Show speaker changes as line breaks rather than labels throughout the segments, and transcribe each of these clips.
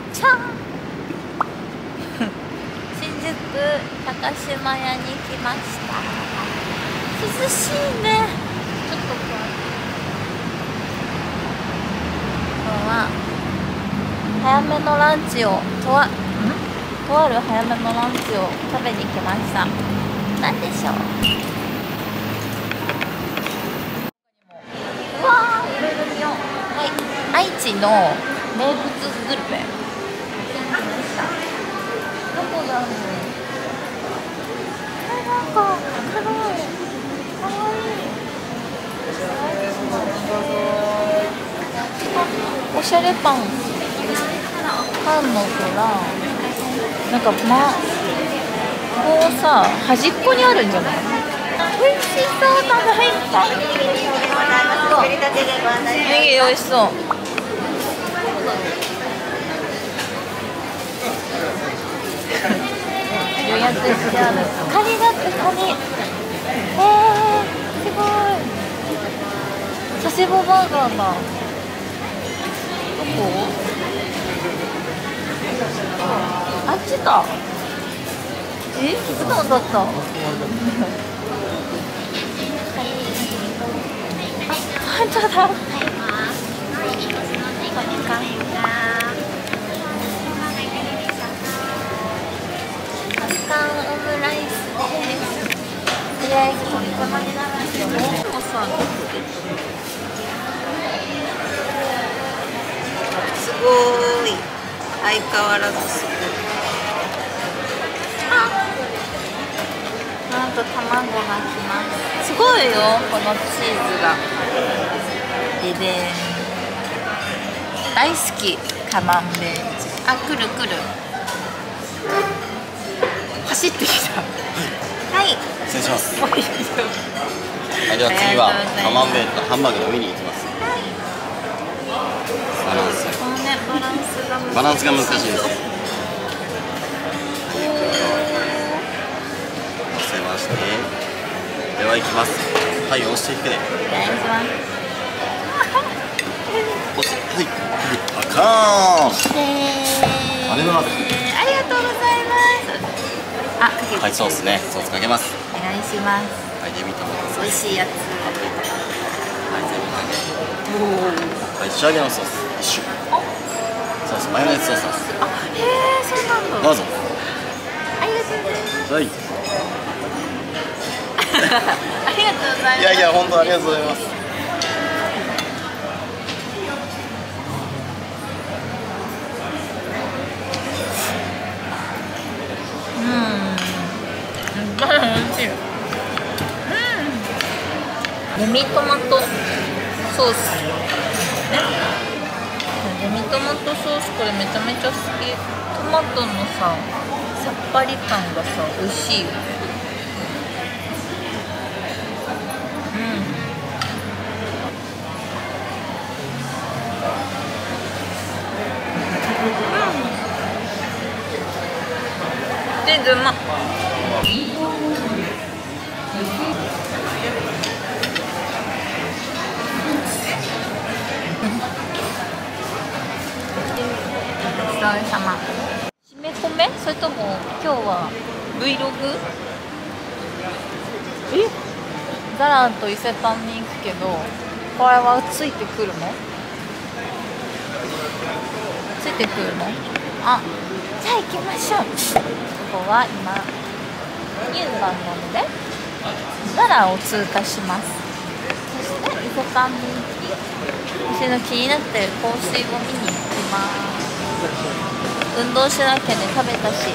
ちゃん新宿高島屋に来ました。涼しいね。ちょっと今日は早めのランチをとある早めのランチを食べに来ました。何でしょう。うわー、いろいろ見よう。はい、愛知の名物グルメ。どこだろう。なんか黒い、かわいい。おしゃれパンの裏、なんかこうさ、端っこにあるんじゃない？美味しそうだな。入った。美味しそう。予約してある。カニだってカニ。すごい。佐世保バーガーだ。どこ？あっちだ。気づかなかった。本当だ。オムライスです。とりあえずとりこまになるんですよ。
すごい。相変わらずすごい。
なんと卵がきます。すごいよ、このチーズが。ででん。大好き、カマンベール。あ、来る来る。走ってきた。はい。
失礼します。はい、では次はカマンベールとハンバーグの上に行きます。バランスが難しいです。乗せまして、では行きます。はい、押していくね。
お願いします。
押して、はい、パカーン。あれの鍋。
ありがとうございます。あ、かけて。
はい、ソースね、ソースかけます。
お願いします。
はい、でミトマト。
美味しいやつ。
はい、全部かけ。はい、仕上げのソース一緒。ソース、マヨネーズソースです。
あ、へえ、そうなんだ。
どうぞ。
ありがとうございます。
はい。
ありがとうございます。
いやいや、本当ありがとうございます。
美味しい。デミトマトソース。デミトマトソース、これめちゃめちゃ好き。トマトのさ、さっぱり感がさ、美味しいよね。全然うまっ。お疲れ様。締め込め？それとも今日は Vlog？ ザラと伊勢丹に行くけど、これはついてくるの？ついてくるの？あ、じゃあ行きましょう。ここは今乳番なのでザラを通過します。そして伊勢丹に行き、私の気になっている香水を見に行きます。運動しなきゃね、食べたし。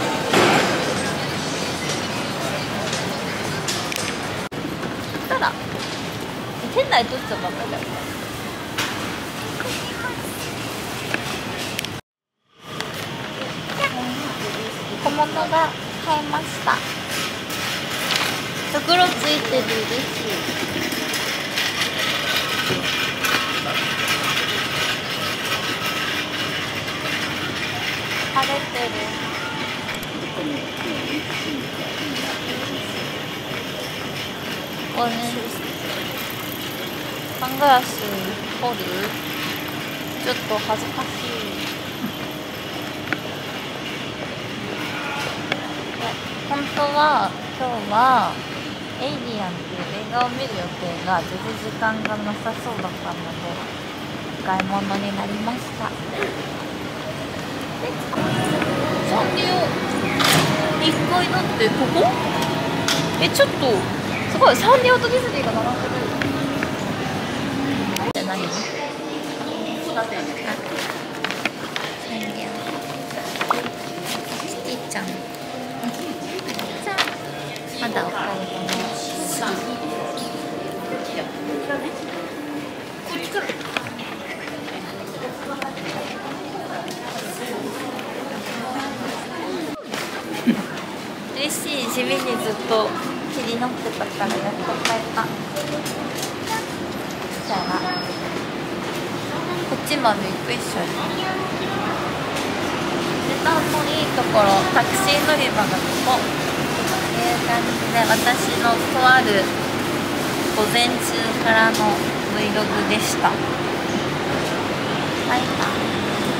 そしたら店内撮っちゃダメだよね。小物が買えました。袋ついてる、嬉しい。晴れてる。これね、サングラス取る？ちょっと恥ずかしい。 本当は今日はエイリアンっていう映画を見る予定が全然時間がなさそうだったのでお買い物になりました。サンリオ1階だってここ？ちょっとすごいサンリオとディズニーが並んでる。って何？ここだって。サンリオ。キティちゃん。まだお買い物する。嬉しい。地味にずっと気になってたからやっと買えた。じゃあこっちまで行く一緒に。値段のいいところ、タクシー乗り場がここいう感じで、私のとある午前中からの Vlog でした。バイバイ。